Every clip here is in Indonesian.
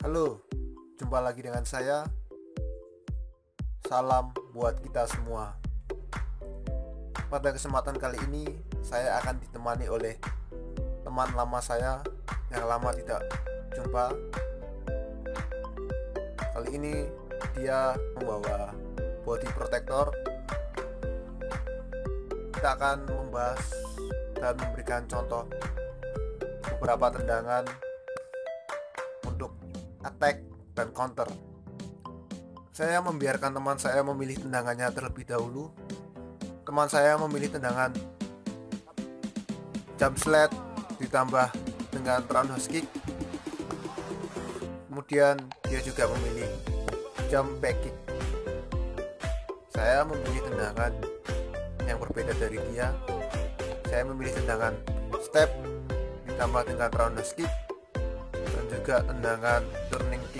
Halo, jumpa lagi dengan saya. Salam buat kita semua. Pada kesempatan kali ini, saya akan ditemani oleh teman lama saya yang lama tidak jumpa. Kali ini dia membawa body protector. Kita akan membahas dan memberikan contoh beberapa tendangan untuk attack dan counter. Saya membiarkan teman saya memilih tendangannya terlebih dahulu. Teman saya memilih tendangan jump slide ditambah dengan roundhouse kick. Kemudian dia juga memilih jump back kick. Saya memilih tendangan yang berbeda dari dia. Saya memilih tendangan step ditambah dengan roundhouse kick dan juga tendangan turning kick.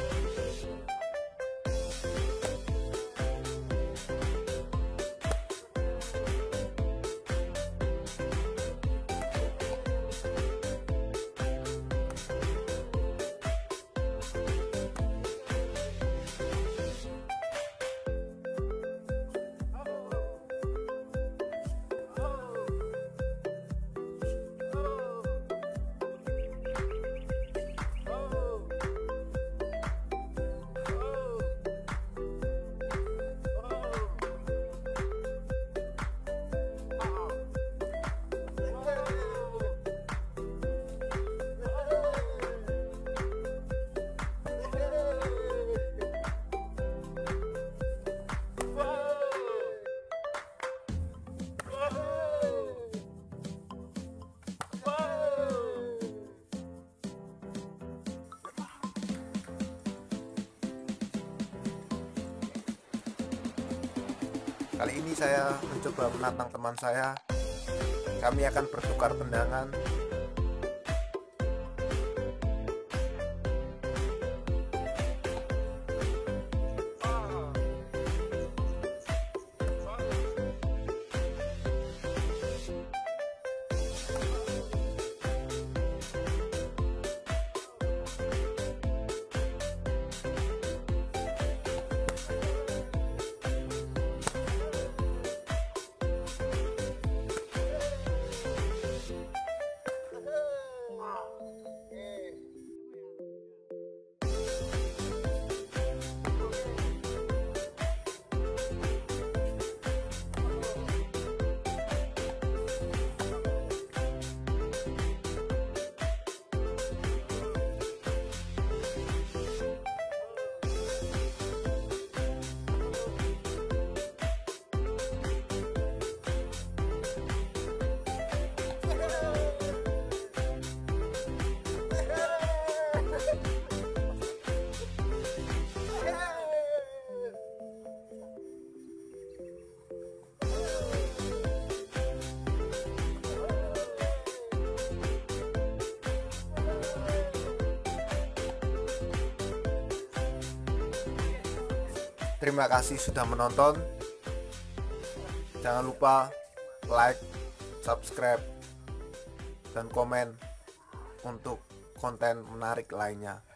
Kali ini saya mencoba menantang teman saya. Kami akan bertukar tendangan. Terima kasih sudah menonton. Jangan lupa like, subscribe, dan komen untuk konten menarik lainnya.